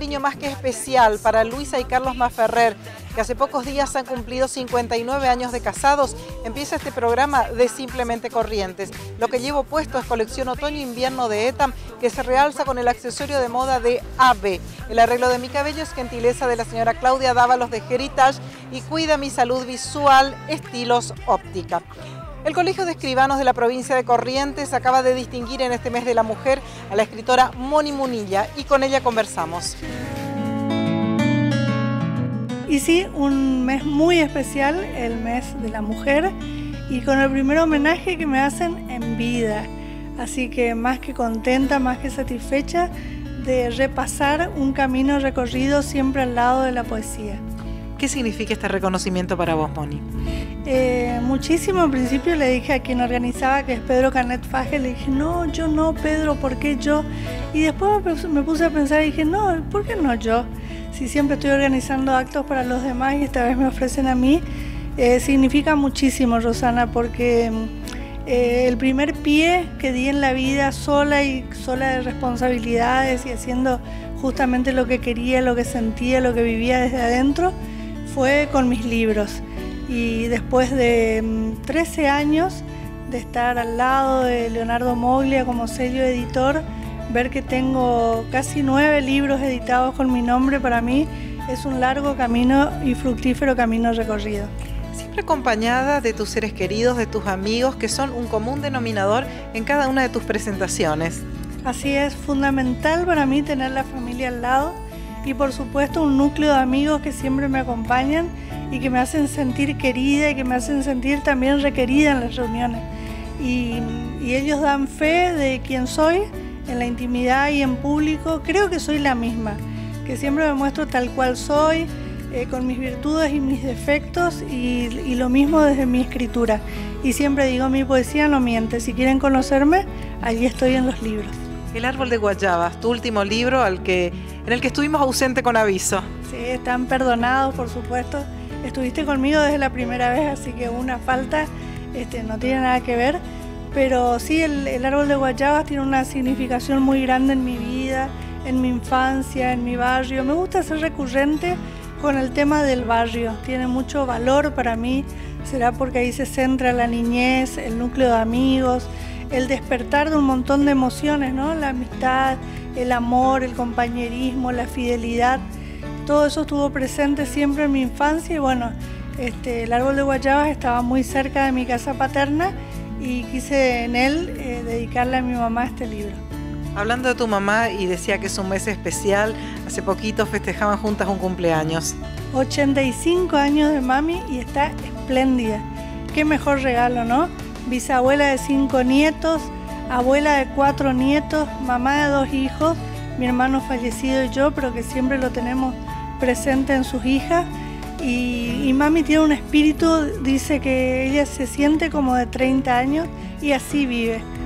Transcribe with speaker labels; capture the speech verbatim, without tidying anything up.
Speaker 1: cariño más que especial para Luisa y Carlos Maferrer, que hace pocos días han cumplido cincuenta y nueve años de casados, empieza este programa de Simplemente Corrientes. Lo que llevo puesto es colección otoño-invierno de Etam, que se realza con el accesorio de moda de A B. El arreglo de mi cabello es gentileza de la señora Claudia Dávalos de Heritage y cuida mi salud visual, Estilos Óptica. El Colegio de Escribanos de la provincia de Corrientes acaba de distinguir en este mes de la mujer a la escritora Moni Munilla y con ella conversamos.
Speaker 2: Y sí, un mes muy especial, el mes de la mujer, y con el primer homenaje que me hacen en vida. Así que más que contenta, más que satisfecha de repasar un camino recorrido siempre al lado de la poesía.
Speaker 1: ¿Qué significa este reconocimiento para vos, Moni?
Speaker 2: Eh, muchísimo. Al principio le dije a quien organizaba, que es Pedro Canet Faje, le dije, no, yo no, Pedro, ¿por qué yo? Y después me puse a pensar y dije, no, ¿por qué no yo? Si siempre estoy organizando actos para los demás y esta vez me ofrecen a mí, eh, significa muchísimo, Rosana, porque eh, el primer pie que di en la vida sola y sola de responsabilidades y haciendo justamente lo que quería, lo que sentía, lo que vivía desde adentro, fue con mis libros. Y después de um, trece años de estar al lado de Leonardo Moglia como sello editor, ver que tengo casi nueve libros editados con mi nombre, para mí es un largo camino y fructífero camino recorrido.
Speaker 1: Siempre acompañada de tus seres queridos, de tus amigos, que son un común denominador en cada una de tus presentaciones.
Speaker 2: Así es, fundamental para mí tener la familia al lado y por supuesto un núcleo de amigos que siempre me acompañan y que me hacen sentir querida y que me hacen sentir también requerida en las reuniones. Y, y ellos dan fe de quién soy, en la intimidad y en público. Creo que soy la misma, que siempre me muestro tal cual soy, eh, con mis virtudes y mis defectos, y, y lo mismo desde mi escritura. Y siempre digo, mi poesía no miente, si quieren conocerme, allí estoy en los libros.
Speaker 1: El árbol de guayabas, tu último libro al que, en el que estuvimos ausente con aviso.
Speaker 2: Sí, están perdonados, por supuesto. Estuviste conmigo desde la primera vez, así que una falta este, no tiene nada que ver. Pero sí, el, el árbol de guayabas tiene una significación muy grande en mi vida, en mi infancia, en mi barrio. Me gusta ser recurrente con el tema del barrio. Tiene mucho valor para mí. Será porque ahí se centra la niñez, el núcleo de amigos, el despertar de un montón de emociones, ¿no? La amistad, el amor, el compañerismo, la fidelidad. Todo eso estuvo presente siempre en mi infancia y bueno, este, el árbol de guayabas estaba muy cerca de mi casa paterna y quise en él eh, dedicarle a mi mamá este libro.
Speaker 1: Hablando de tu mamá, y decía que es un mes especial, hace poquito festejaban juntas un cumpleaños.
Speaker 2: ochenta y cinco años de mami y está espléndida. Qué mejor regalo, ¿no? Bisabuela de cinco nietos, abuela de cuatro nietos, mamá de dos hijos, mi hermano fallecido y yo, pero que siempre lo tenemos presente en sus hijas. Y, y mami tiene un espíritu, dice que ella se siente como de treinta años y así vive.